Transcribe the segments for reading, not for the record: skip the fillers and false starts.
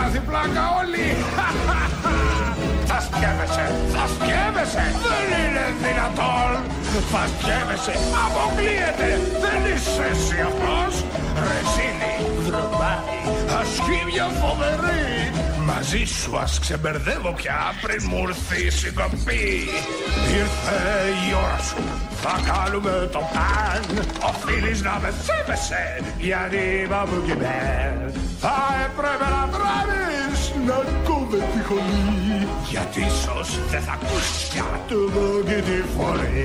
πάθει πλάκα όλοι. Θα σκέφεσαι, θα σκέφεσαι. Δεν είναι δυνατόν. Θα σκέφεσαι, αποκλείεται. Δεν είσαι εσύ αυτός. Ρεζίλη, δρομάρι, ασχήμια φοβερή. Μαζί σου ας ξεμπερδεύω πια πριν μου έρθει η συγκοπή. Ήρθε η ώρα σου, θα κάνουμε το παν. Οφείλεις να με σέβεσαι, γιατί μου κειμέν. Θα έπρεπε να τρέμεις, να κόβε τη χολή. Γιατί ίσως δεν θα ακούσεις πια το δω και τη φωνή.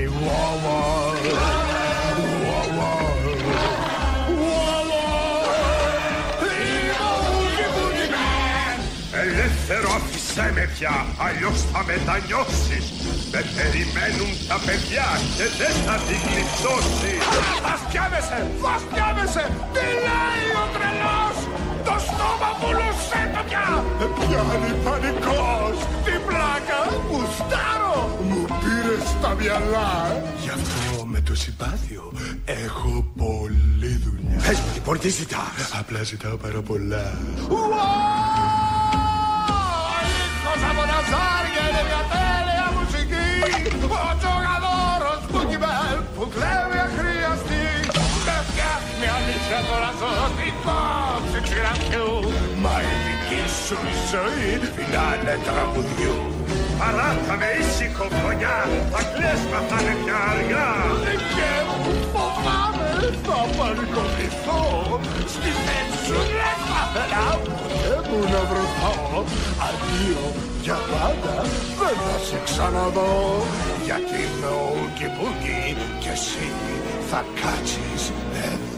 Ελεύθερο άφησέ με πια, αλλιώς θα μετανιώσεις. Με περιμένουν τα παιδιά και δεν θα την γλιτώσεις. Θα σκιάβεσαι, θα σκιάβεσαι, τι λέει ο τρελός. Το στόμα μου λουσέτο πια. Πιάνει πανικός, την πλάκα μου στάρω. Μου πήρες τα μυαλά. Γι' αυτό με το συμπάθειο έχω πολλή δουλειά. Πες μου λοιπόν τι ζητάς. Απλά ζητάω πάρα πολλά. Από τα ζάρια είναι μια τέλεια μουσική. Ο τζογαδόρος Μπουκιμπέλ που κλέβει αχρίαστη. Με φτιάχνει αλήθεια τώρα ζωτικό ξεξηραπιού. Μα η δική σου η ζωή φινάνε τραγουδιού. Παράτα με ήσυχο φωνιά, θα κλαις μα θα είναι πια αργά. Και μου φοβάμαι θα παρικοβληθώ. Στη θέση σου δεν θα θέλα ποτέ μου να βρεθώ. Αντίο για πάντα δεν θα σε ξαναδώ. Γιατί είμαι ο Ούγκι Μπούγκι και εσύ θα κάτσεις εδώ.